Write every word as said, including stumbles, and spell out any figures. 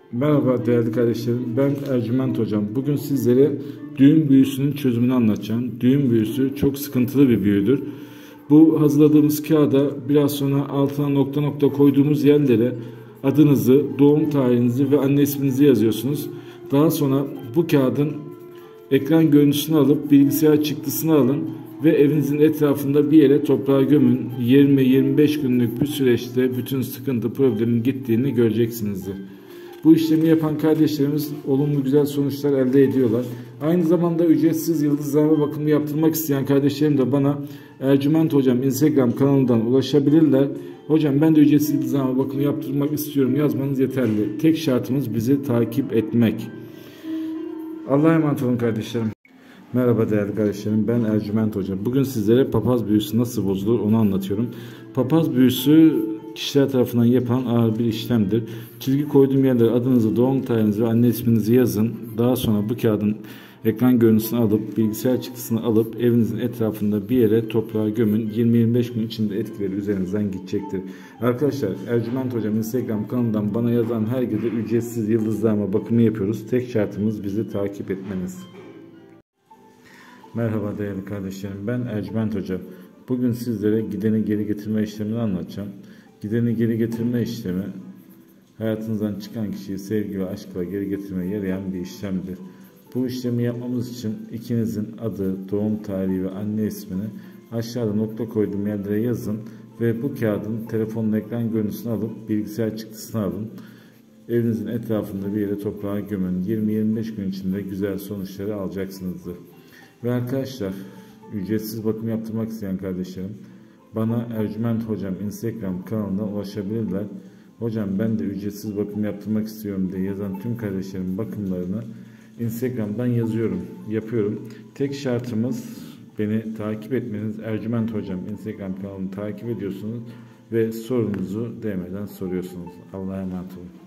Merhaba değerli kardeşlerim, ben Ercüment Hocam. Bugün sizlere düğüm büyüsünün çözümünü anlatacağım. Düğüm büyüsü çok sıkıntılı bir büyüdür. Bu hazırladığımız kağıda biraz sonra altına nokta nokta koyduğumuz yerlere adınızı, doğum tarihinizi ve anne isminizi yazıyorsunuz. Daha sonra bu kağıdın ekran görüntüsünü alıp bilgisayar çıktısını alın ve evinizin etrafında bir yere toprağa gömün. yirmi yirmi beş günlük bir süreçte bütün sıkıntı problemin gittiğini göreceksinizdir. Bu işlemi yapan kardeşlerimiz olumlu güzel sonuçlar elde ediyorlar. Aynı zamanda ücretsiz yıldızlama bakımı yaptırmak isteyen kardeşlerim de bana Ercüment Hocam Instagram kanalından ulaşabilirler. Hocam ben de ücretsiz yıldızlama bakımı yaptırmak istiyorum yazmanız yeterli. Tek şartımız bizi takip etmek. Allah'a emanet olun kardeşlerim. Merhaba değerli kardeşlerim, ben Ercüment Hocam. Bugün sizlere papaz büyüsü nasıl bozulur onu anlatıyorum. Papaz büyüsü kişiler tarafından yapılan ağır bir işlemdir. Çizgi koyduğum yerlere adınızı, doğum tarihinizi ve anne isminizi yazın. Daha sonra bu kağıdın ekran görüntüsünü alıp bilgisayar çıktısını alıp evinizin etrafında bir yere toprağa gömün. yirmi yirmi beş gün içinde etkileri üzerinizden gidecektir. Arkadaşlar, Ercüment Hocam Instagram kanalından bana yazan herkese ücretsiz yıldızlama bakımı yapıyoruz. Tek şartımız bizi takip etmeniz. Merhaba değerli kardeşlerim, ben Ercüment Hocam. Bugün sizlere gideni geri getirme işlemini anlatacağım. Gideni geri getirme işlemi, hayatınızdan çıkan kişiyi sevgi ve aşkla geri getirmeye yarayan bir işlemdir. Bu işlemi yapmamız için ikinizin adı, doğum tarihi ve anne ismini aşağıda nokta koyduğum yerlere yazın ve bu kağıdın telefonun ekran görüntüsünü alıp bilgisayar çıktısını alın. Evinizin etrafında bir yere toprağa gömün. yirmi yirmi beş gün içinde güzel sonuçları alacaksınızdır. Ve arkadaşlar, ücretsiz bakım yaptırmak isteyen kardeşlerim bana Ercüment Hocam Instagram kanalından ulaşabilirler. Hocam ben de ücretsiz bakım yaptırmak istiyorum diye yazan tüm kardeşlerim bakımlarını Instagram'dan yazıyorum, yapıyorum. Tek şartımız beni takip etmeniz. Ercüment Hocam Instagram kanalını takip ediyorsunuz ve sorunuzu D M'den soruyorsunuz. Allah'a emanet olun.